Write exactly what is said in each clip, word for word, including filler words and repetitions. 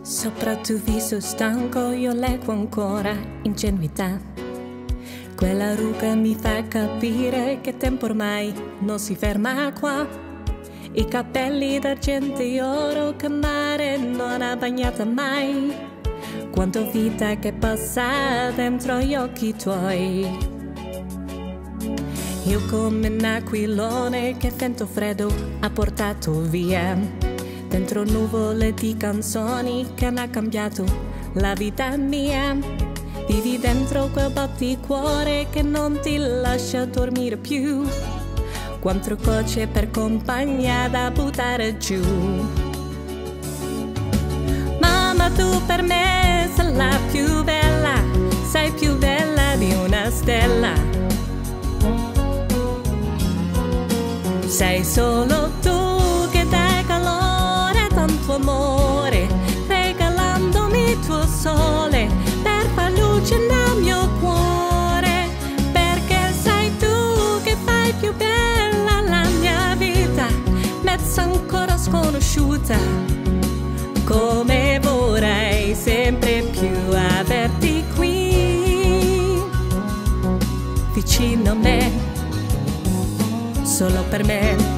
Sopra il tuo viso stanco io leggo ancora ingenuità. Quella ruga mi fa capire che tempo ormai non si ferma qua. I capelli d'argento e oro che mare non ha bagnato mai. Quanto vita che passa dentro gli occhi tuoi. Io come un aquilone che vento freddo ha portato via. Dentro nuvole di canzoni che hanno cambiato la vita mia. Vivi dentro quel batticuore che non ti lascia dormire più. Quattro gocce per compagnia da buttare giù. Mamma, tu per me sei la più bella, sei più bella di una stella. Sei solo tu che dai calore, tanto amore, regalandomi il tuo sole per far luce nel mio cuore. Perché sei tu che fai più bella la mia vita, mezza ancora sconosciuta. Come vorrei sempre più averti qui, vicino a me, solo per me.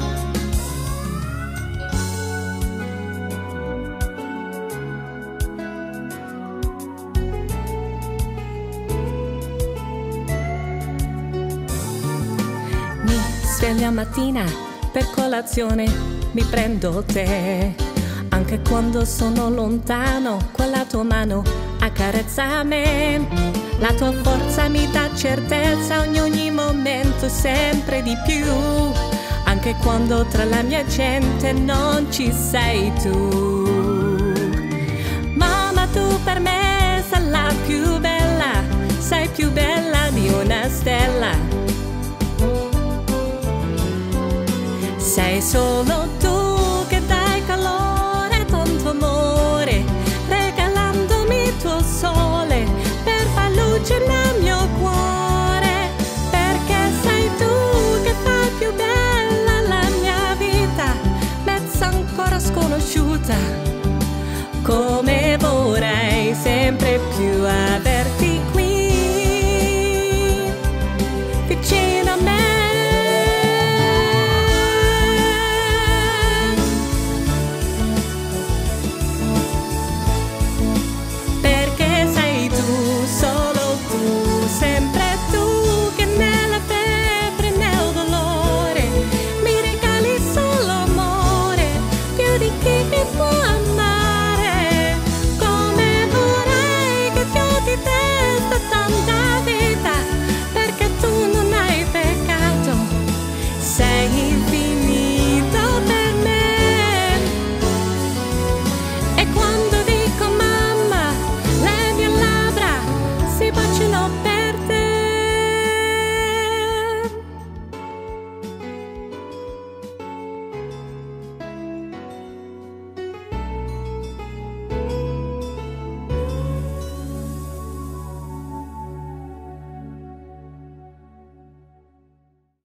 Mi sveglio a mattina per colazione, mi prendo te. Anche quando sono lontano, quella tua mano accarezza me. La tua forza mi dà certezza in ogni momento, sempre di più. Anche quando tra la mia gente non ci sei tu. Mamma, tu per me sei la più bella, sei più bella di una stella. Sei solo tu che dai calore, tanto amore, regalandomi il tuo sole per far luce nel mio cuore. Perché sei tu che fai più bella la mia vita, mezza ancora sconosciuta. Come vorrei sempre più avere